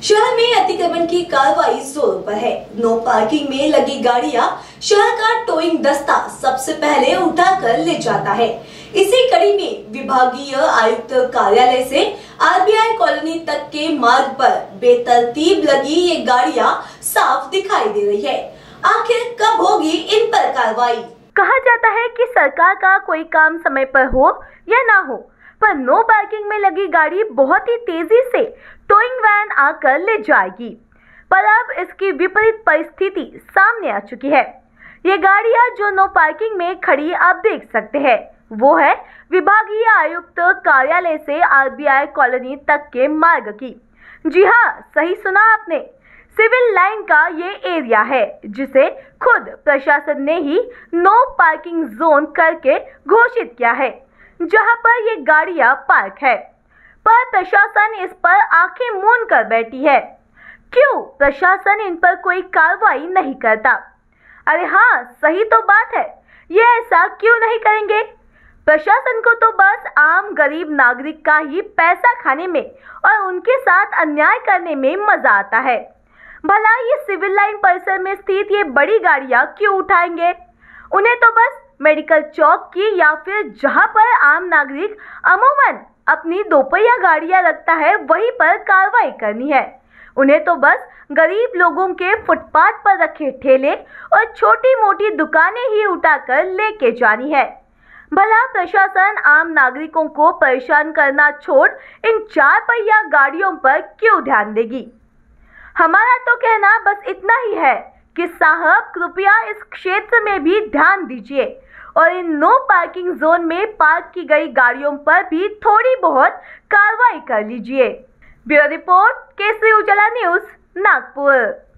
शहर में अतिक्रमण की कार्रवाई जोरों पर है। नो पार्किंग में लगी गाड़ियां शहर का टोइंग दस्ता सबसे पहले उठाकर ले जाता है। इसी कड़ी में विभागीय आयुक्त कार्यालय से आरबीआई कॉलोनी तक के मार्ग पर बेतरतीब लगी ये गाड़ियां साफ दिखाई दे रही है। आखिर कब होगी इन पर कार्रवाई? कहा जाता है कि सरकार का कोई काम समय पर हो या ना हो, पर नो पार्किंग में लगी गाड़ी बहुत ही तेजी से टोइंग वैन आकर ले जाएगी। पर अब इसकी विपरीत परिस्थिति सामने आ चुकी है। ये गाड़ियां जो नो पार्किंग में खड़ी आप देख सकते हैं, वो है विभागीय आयुक्त कार्यालय से आरबीआई कॉलोनी तक के मार्ग की। जी हाँ, सही सुना आपने, सिविल लाइन का ये एरिया है जिसे खुद प्रशासन ने ही नो पार्किंग जोन करके घोषित किया है, जहां पर ये गाड़ियां पार्क है। पर प्रशासन इस पर आंखें मूंद कर बैठी है। क्यों प्रशासन इन पर कोई कार्रवाई नहीं करता? अरे हाँ, सही तो बात है, ये ऐसा क्यों नहीं करेंगे? प्रशासन को तो बस आम गरीब नागरिक का ही पैसा खाने में और उनके साथ अन्याय करने में मजा आता है। भला ये सिविल लाइन परिसर में स्थित ये बड़ी गाड़ियां क्यों उठाएंगे? उन्हें तो बस मेडिकल चौक की या फिर जहां पर आम नागरिक अमूमन अपनी दोपहिया गाड़ियां रखता है वहीं पर कार्रवाई करनी है। उन्हें तो बस गरीब लोगों के फुटपाथ पर रखे ठेले और छोटी मोटी दुकानें ही उठाकर लेके जानी है। भला प्रशासन आम नागरिकों को परेशान करना छोड़ इन 4 पहिया गाड़ियों पर क्यों ध्यान देगी? हमारा तो कहना बस इतना ही है कि साहब कृपया इस क्षेत्र में भी ध्यान दीजिए और इन नो पार्किंग जोन में पार्क की गई गाड़ियों पर भी थोड़ी बहुत कार्रवाई कर लीजिए। Bureau report, Kesari Ujala news, Nagpur.